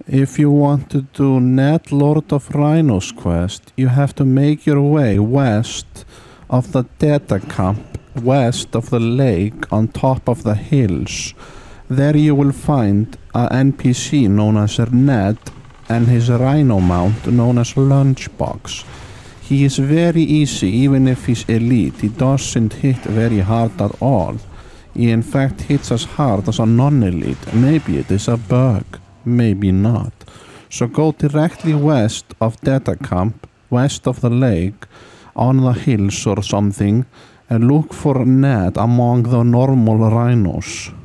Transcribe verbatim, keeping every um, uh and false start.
If you want to do Ned Lord of Rhinos quest, you have to make your way west of the data camp, west of the lake on top of the hills. There you will find an N P C known as Ned and his rhino mount known as Lunchbox. He is very easy even if he's elite. He doesn't hit very hard at all. He in fact hits as hard as a non-elite. Maybe it is a bug, maybe not. So go directly west of data camp, west of the lake, on the hills or something, and look for Ned among the normal rhinos.